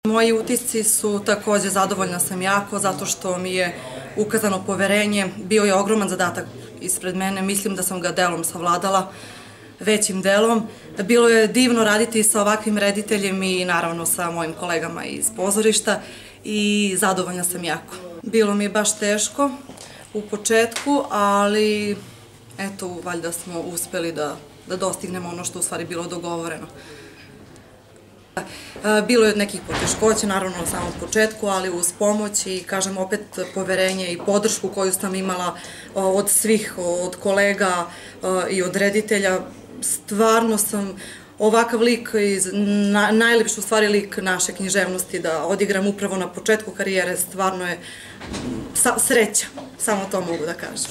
Moji utisci su takođe, zadovoljna sam jako, zato što mi je ukazano poverenje. Bio je ogroman zadatak ispred mene, mislim da sam ga delom savladala, većim delom. Bilo je divno raditi sa ovakvim rediteljem i naravno sa mojim kolegama iz pozorišta i zadovoljna sam jako. Bilo mi je baš teško u početku, ali eto, valjda smo uspeli da dostignemo ono što u stvari bilo dogovoreno. Bilo je nekih poteškoća, naravno na samom početku, ali uz pomoć i, kažem, opet poverenje i podršku koju sam imala od svih, od kolega i od reditelja. Stvarno sam ovakav lik, najlepši u stvari lik naše književnosti da odigram upravo na početku karijere, stvarno je sreća, samo to mogu da kažem.